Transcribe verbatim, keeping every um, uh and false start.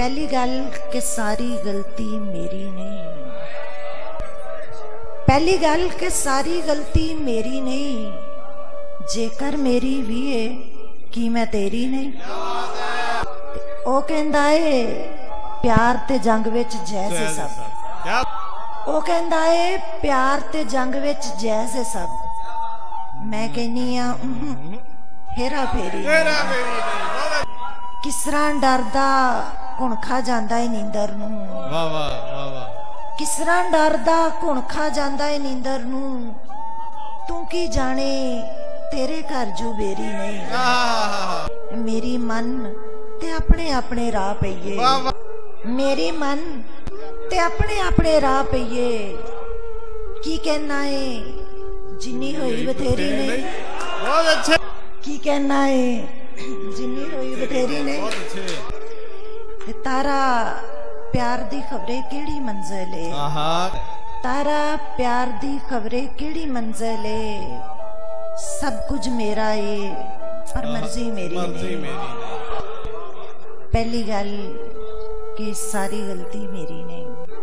पहली गल कि सारी गलती मेरी नहीं। पहली गल कि सारी गलती मेरी नहीं, जेकर मेरी भी है कि मैं तेरी नहीं। ओ कहंदा है प्यार ते जंग विच जैसे सब। ओ कहंदा है प्यार ते जंग विच जैसे सब। मैं कहनी आ हेरा फेरी। किस तरह डरदा घुणखा जांदा है नींदर नूं। वाह वाह वाह वाह। किस तरह डरदा घुणखा जांदा है नींदर नूं। तू की जाने तेरे घर जो बेरी नहीं। मेरी मन ते अपने अपने राह पईए। मेरी मन ते अपने अपने राह पईए। की कहना है जिन्नी होई बथेरी नहीं। बहुत अच्छे। की कहना है जिन्नी होई बथेरी नहीं। तारा प्यार दी खबरें केड़ी मंजिल है। तारा प्यार दी खबरें केड़ी मंजिल है। सब कुछ मेरा है पर मर्जी मेरी नहीं। पहली गल कि सारी गलती मेरी नहीं।